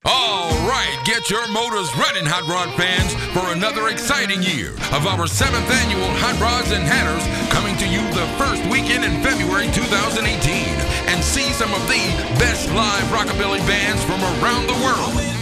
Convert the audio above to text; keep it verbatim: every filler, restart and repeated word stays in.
All right, get your motors running, Hot Rod fans, for another exciting year of our seventh annual Hot Rods and Hatters, coming to you the first weekend in February two thousand eighteen. And see some of the best live rockabilly bands from around the world.